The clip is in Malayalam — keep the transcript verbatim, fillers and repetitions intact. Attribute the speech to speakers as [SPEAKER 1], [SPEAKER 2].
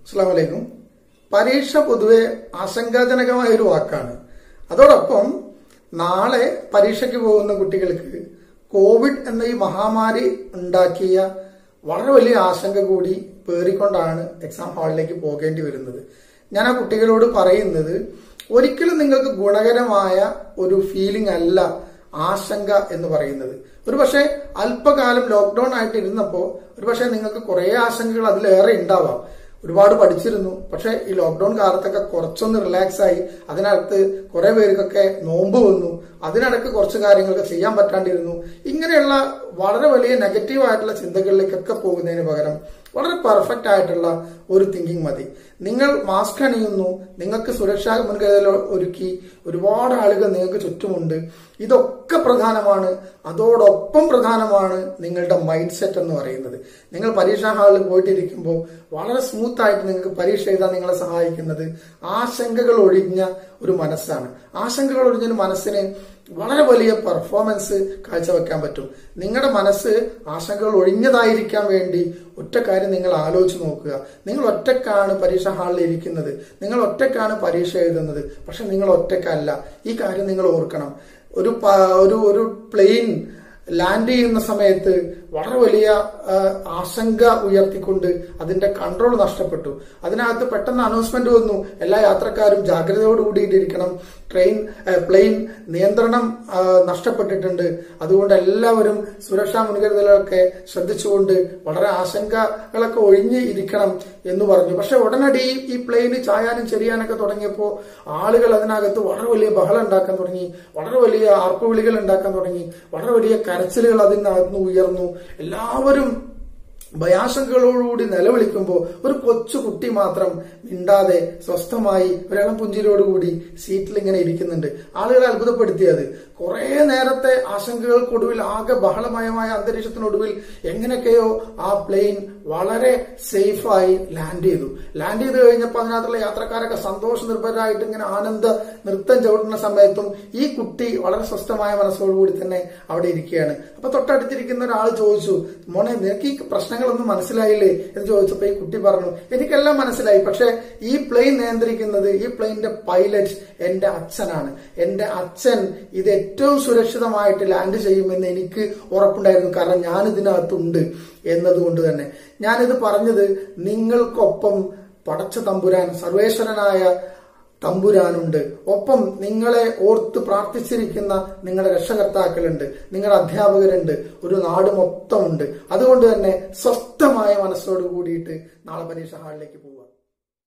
[SPEAKER 1] അസ്സലാമു അലൈക്കും. പരീക്ഷ പൊതുവെ ആശങ്കാജനകമായ ഒരു വാക്കാണ്. അതോടൊപ്പം നാളെ പരീക്ഷയ്ക്ക് പോകുന്ന കുട്ടികൾക്ക് കോവിഡ് എന്ന ഈ മഹാമാരി ഉണ്ടാക്കിയ വളരെ വലിയ ആശങ്ക കൂടി പേറിക്കൊണ്ടാണ് എക്സാം ഹാളിലേക്ക് പോകേണ്ടി വരുന്നത്. ഞാൻ ആ കുട്ടികളോട് പറയുന്നത്, ഒരിക്കലും നിങ്ങൾക്ക് ഗുണകരമായ ഒരു ഫീലിംഗ് അല്ല ആശങ്ക എന്ന് പറയുന്നത്. ഒരു പക്ഷേ അല്പകാലം ലോക്ക്ഡൌൺ ആയിട്ട് ഇരുന്നപ്പോ ഒരു പക്ഷേ നിങ്ങൾക്ക് കുറെ ആശങ്കകൾ അതിലേറെ ഉണ്ടാവാം. ഒരുപാട് പഠിച്ചിരുന്നു, പക്ഷെ ഈ ലോക്ക്ഡൌൺ കാലത്തൊക്കെ കുറച്ചൊന്ന് റിലാക്സ് ആയി. അതിനകത്ത് കുറെ പേർക്കൊക്കെ നോമ്പ് വന്നു, അതിനിടയ്ക്ക് കുറച്ച് കാര്യങ്ങളൊക്കെ ചെയ്യാൻ പറ്റാണ്ടിരുന്നു. ഇങ്ങനെയുള്ള വളരെ വലിയ നെഗറ്റീവ് ആയിട്ടുള്ള ചിന്തകളിലേക്കൊക്കെ പോകുന്നതിന് പകരം വളരെ പെർഫെക്റ്റ് ആയിട്ടുള്ള ഒരു തിങ്കിങ് മതി. നിങ്ങൾ മാസ്ക് അണിയുന്നു, നിങ്ങൾക്ക് സുരക്ഷാ മുൻകരുതൽ ഒരുക്കി, ഒരുപാട് ആളുകൾ നിങ്ങൾക്ക് ചുറ്റുമുണ്ട്. ഇതൊക്കെ പ്രധാനമാണ്. അതോടൊപ്പം പ്രധാനമാണ് നിങ്ങളുടെ മൈൻഡ് സെറ്റ് എന്ന് പറയുന്നത്. നിങ്ങൾ പരീക്ഷാ ഹാളിൽ പോയിട്ടിരിക്കുമ്പോൾ വളരെ സ്മൂത്ത് ആയിട്ട് നിങ്ങൾക്ക് പരീക്ഷ എഴുതാൻ നിങ്ങളെ സഹായിക്കുന്നത് ആശങ്കകൾ ഒഴിഞ്ഞ ഒരു മനസ്സാണ്. ആശങ്കകൾ ഒഴിഞ്ഞൊരു മനസ്സിന് വളരെ വലിയ പെർഫോമൻസ് കാഴ്ചവെക്കാൻ പറ്റും. നിങ്ങളുടെ മനസ്സ് ആശങ്കകൾ ഒഴിഞ്ഞതായിരിക്കാൻ വേണ്ടി ഒറ്റ കാര്യം നിങ്ങൾ ആലോചിച്ച് നോക്കുക. നിങ്ങൾ ഒറ്റക്കാണ് പരീക്ഷാ ഹാളിൽ ഇരിക്കുന്നത്, നിങ്ങൾ ഒറ്റക്കാണ് പരീക്ഷ എഴുതുന്നത്. പക്ഷെ നിങ്ങൾ ഒറ്റക്കല്ല. ഈ കാര്യം നിങ്ങൾ ഓർക്കണം. ഒരു ഒരു ഒരു പ്ലെയിൻ ലാൻഡ് ചെയ്യുന്ന സമയത്ത് വളരെ വലിയ ആശങ്ക ഉയർത്തിക്കൊണ്ട് അതിന്റെ കൺട്രോൾ നഷ്ടപ്പെട്ടു. അതിനകത്ത് പെട്ടെന്ന് അനൗൺസ്മെന്റ് വന്നു, എല്ലാ യാത്രക്കാരും ജാഗ്രതയോടുകൂടിയിട്ടിരിക്കണം, ട്രെയിൻ പ്ലെയിൻ നിയന്ത്രണം നഷ്ടപ്പെട്ടിട്ടുണ്ട്, അതുകൊണ്ട് എല്ലാവരും സുരക്ഷാ മുൻകരുതലുകളൊക്കെ ശ്രദ്ധിച്ചുകൊണ്ട് വളരെ ആശങ്കകളൊക്കെ ഒഴിഞ്ഞ് ഇരിക്കണം എന്ന് പറഞ്ഞു. പക്ഷെ ഉടനടി ഈ പ്ലെയിന് ചായാനും ചെറിയാനൊക്കെ തുടങ്ങിയപ്പോൾ ആളുകൾ അതിനകത്ത് വളരെ വലിയ ബഹളം ഉണ്ടാക്കാൻ തുടങ്ങി, വളരെ വലിയ ആർപ്പുവിളികൾ ഉണ്ടാക്കാൻ തുടങ്ങി, വളരെ വലിയ കരച്ചിലുകൾ അതിനകത്ത് ഉയർന്നു. എല്ലാവരും ഭയാശങ്കകളോടുകൂടി നിലവിളിക്കുമ്പോൾ ഒരു കൊച്ചു കുട്ടി മാത്രം മിണ്ടാതെ സ്വസ്ഥമായി ഒരിളം പുഞ്ചിരിയോടുകൂടി സീറ്റിൽ ഇങ്ങനെ ഇരിക്കുന്നുണ്ട്. ആളുകളെ അത്ഭുതപ്പെടുത്തിയത് കുറെ നേരത്തെ ആശങ്കകൾക്കൊടുവിൽ, ആകെ ബഹളമയമായ അന്തരീക്ഷത്തിനൊടുവിൽ എങ്ങനെയൊക്കെയോ ആ പ്ലെയിൻ വളരെ സേഫായി ലാൻഡ് ചെയ്തു. ലാൻഡ് ചെയ്ത് കഴിഞ്ഞപ്പോൾ അതിനകത്തുള്ള യാത്രക്കാരൊക്കെ സന്തോഷ നിർഭരായിട്ട് ഇങ്ങനെ ആനന്ദ നൃത്തം ചവിട്ടുന്ന സമയത്തും ഈ കുട്ടി വളരെ സ്വസ്ഥമായ മനസ്സോടുകൂടി തന്നെ അവിടെ ഇരിക്കുകയാണ്. അപ്പൊ തൊട്ടടുത്തിരിക്കുന്ന ഒരാൾ ചോദിച്ചു, മോനെ നിനക്ക് ഈ പ്രശ്നങ്ങളൊന്നും മനസ്സിലായില്ലേ എന്ന് ചോദിച്ചപ്പോ ഈ കുട്ടി പറഞ്ഞു, എനിക്കെല്ലാം മനസ്സിലായി, പക്ഷെ ഈ പ്ലെയിൻ നിയന്ത്രിക്കുന്നത്, ഈ പ്ലെയിനിന്റെ പൈലറ്റ് എന്റെ അച്ഛനാണ്. എന്റെ അച്ഛൻ ഇത് ഏറ്റവും സുരക്ഷിതമായിട്ട് ലാൻഡ് ചെയ്യുമെന്ന് എനിക്ക് ഉറപ്പുണ്ടായിരുന്നു, കാരണം ഞാൻ ഇതിനകത്തുണ്ട് എന്നതുകൊണ്ട് തന്നെ. ഞാനിത് പറഞ്ഞത് നിങ്ങൾക്കൊപ്പം പടച്ച തമ്പുരാൻ, സർവേശ്വരനായ തമ്പുരാനുണ്ട്. ഒപ്പം നിങ്ങളെ ഓർത്ത് പ്രാർത്ഥിച്ചിരിക്കുന്ന നിങ്ങളുടെ രക്ഷകർത്താക്കളുണ്ട്, നിങ്ങളുടെ അധ്യാപകരുണ്ട്, ഒരു നാട് മൊത്തമുണ്ട്. അതുകൊണ്ട് തന്നെ സ്വസ്ഥമായ മനസ്സോട് കൂടിയിട്ട് നാളെ പരീക്ഷ ഹാളിലേക്ക് പോവുക.